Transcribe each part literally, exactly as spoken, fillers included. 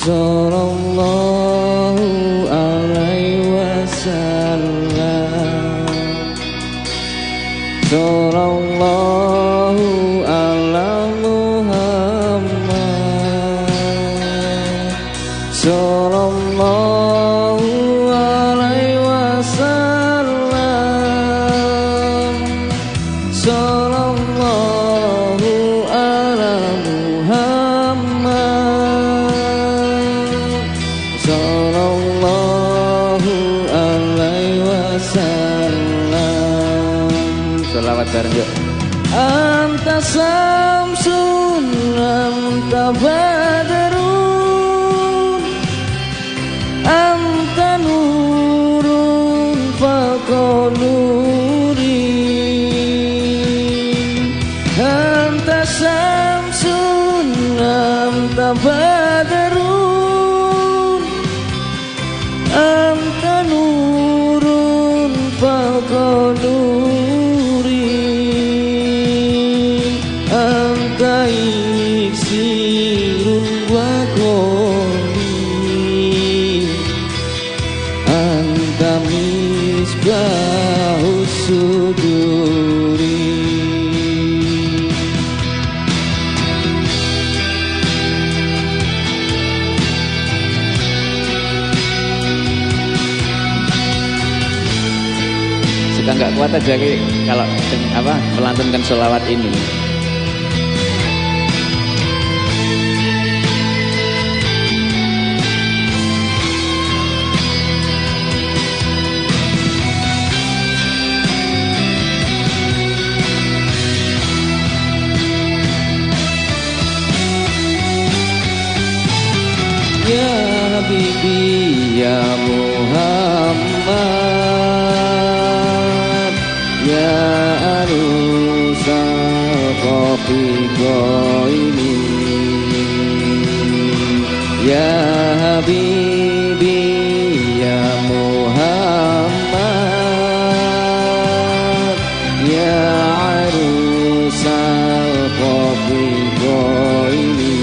Sallallahu alaihi wasallam. Sallallahu ala Muhammad. Sallallahu alaihi wasallam. Sallallahu ala Muhammad. Sallallahu alaihi wasallam. Sholawat bareng yuk. Anta samsun anta badrun anta nurun faqanuri anta samsun anta badrun anta nurun faqanuri anta iksirun wa qoli anta misbahus suduri. Suka nggak kuat aja kalau apa melantunkan sholawat ini. Ya Habibi ya Muhammad, ya arusal qafiqo ini, ya Habibi ya Muhammad, ya arusal qafiqo ini,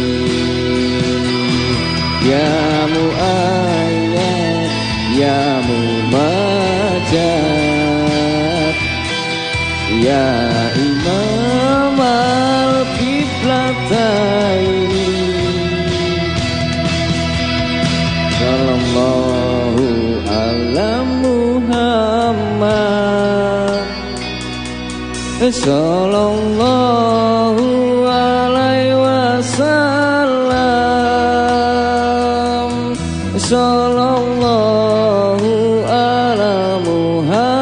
ya mu'ayyad ya mumajad, ya imam al-qiblataini. Sallallahu ala Muhammad. Sallallahu alaihi wasallam. Sallallahu ala Muhammad.